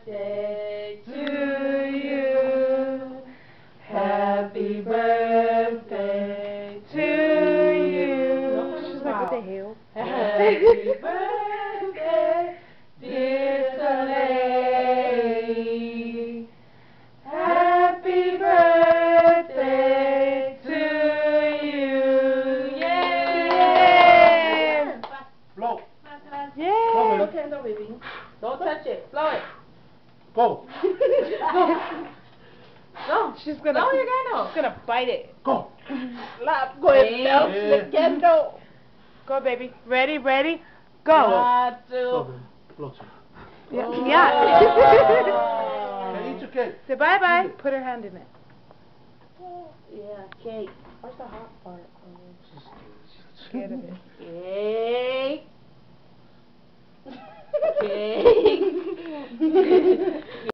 birthday to you. Happy birthday to you. She's like, what the hell? Happy birthday, dear Talei. Happy birthday to you. Yay! Blow. Yeah. Okay, no, baby. Don't touch it. Blow it. Go. No. She's gonna. No, you got She's gonna bite it. Go. Lap, go ahead. Yeah. Go, baby. Ready, ready, go. Got Go, to. baby. Blow to. Yeah. Oh. Yeah. Okay, eat your cake. Say bye bye. Put her hand in it. Yeah, cake. What's the hot part? Scared of it. Cake. Cake.